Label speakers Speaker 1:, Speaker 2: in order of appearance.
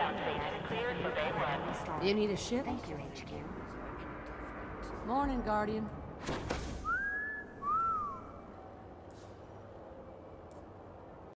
Speaker 1: You need a ship?
Speaker 2: Thank you, HQ.
Speaker 1: Morning, Guardian.